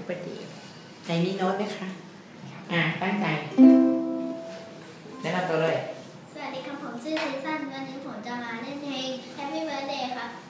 birthday ในนี้โน้ตไหมคะตั้งใจแนะนำตัวเลยสวัสดีครับผมชื่อซีซั่นวันนี้ผมจะมาเล่นเพลง Happy Birthday ครับ